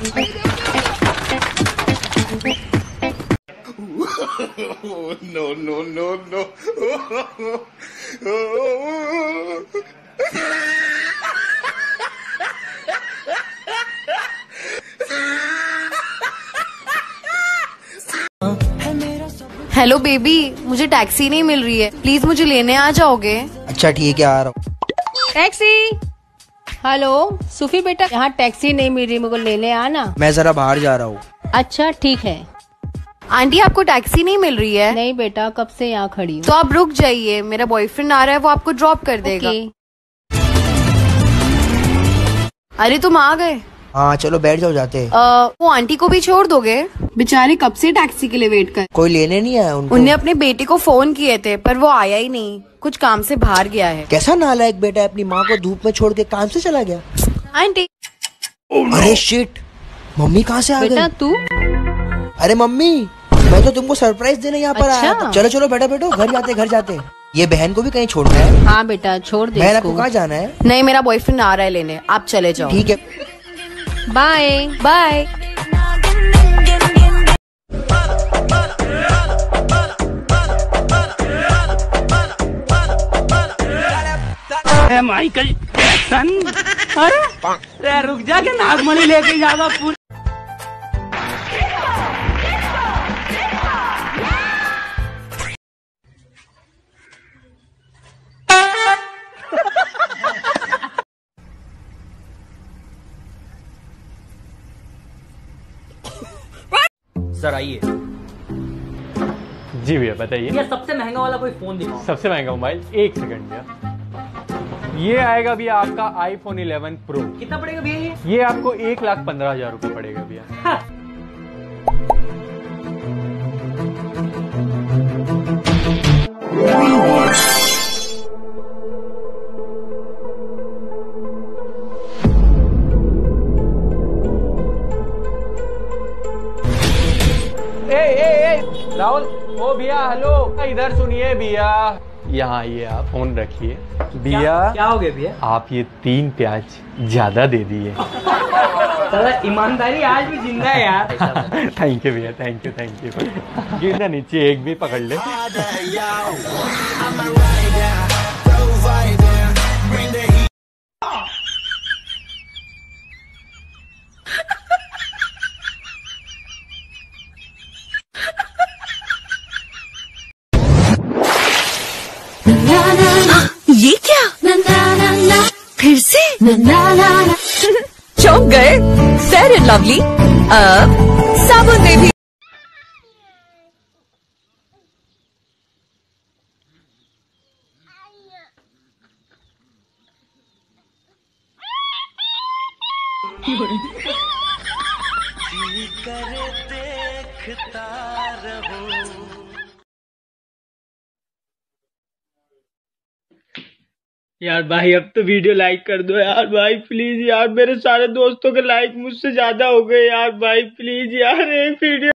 No, no, no, no. Hello baby, मुझे taxi नहीं मिल रही है, प्लीज मुझे लेने आ जाओगे? अच्छा ठीक है, आ रहा हूँ। टैक्सी। हेलो सूफी बेटा, यहाँ टैक्सी नहीं मिल रही, मुझे लेने आना। मैं जरा बाहर जा रहा हूँ। अच्छा ठीक है। आंटी आपको टैक्सी नहीं मिल रही है? नहीं बेटा, कब से यहाँ खड़ी हूँ। तो आप रुक जाइए, मेरा बॉयफ्रेंड आ रहा है, वो आपको ड्रॉप कर देगा। अरे तुम आ गए? हाँ चलो बैठ जाओ, जाते। वो आंटी को भी छोड़ दोगे? बेचारे कब से टैक्सी के लिए वेट कर। कोई लेने नहीं आया उनको? उन्हें अपने बेटे को फोन किए थे पर वो आया ही नहीं, कुछ काम से बाहर गया है। कैसा नालायक बेटा है, अपनी माँ को धूप में छोड़ के काम से चला गया। आंटी। अरे शिट, मम्मी कहाँ से आ गई? बेटा तू? अरे मम्मी, मैं तो तुमको सरप्राइज देने यहाँ पर आया था। चलो चलो बैठो बैठो, घर जाते घर जाते। ये बहन को भी कहीं छोड़ना है? हाँ बेटा छोड़ दे। बहन आपको कहाँ जाना है? नहीं, मेरा बॉयफ्रेंड आ रहा है लेने, आप चले जाओ। ठीक है, बाय बाय। Michael Jackson. अरे रुक जा के नागमणि लेके जाएगा पूरी। सर आइए। जी भैया बताइए। ये सबसे महंगा वाला कोई फोन दिखाओ। सबसे महंगा मोबाइल, एक सेकंड भैया। ये आएगा भैया आपका आईफोन 11 प्रो। कितना पड़ेगा भैया ये आपको 1,15,000 रुपए पड़ेगा भैया। राहुल, ओ भैया हेलो, इधर सुनिए भैया, यहाँ आइए, आप फोन रखिए भैया। क्या हो गया भैया? आप ये 3 प्याज ज्यादा दे दिए। ईमानदारी आज भी जिंदा है यार। थैंक यू भैया, थैंक यू। गिरना नीचे, एक भी पकड़ ले। ये क्या? फिर से चौंक गए? फेयर एंड लवली अब साबुन में भी। यार भाई अब तो वीडियो लाइक कर दो यार भाई, प्लीज यार। मेरे सारे दोस्तों के लाइक मुझसे ज्यादा हो गए यार भाई, प्लीज यार एक वीडियो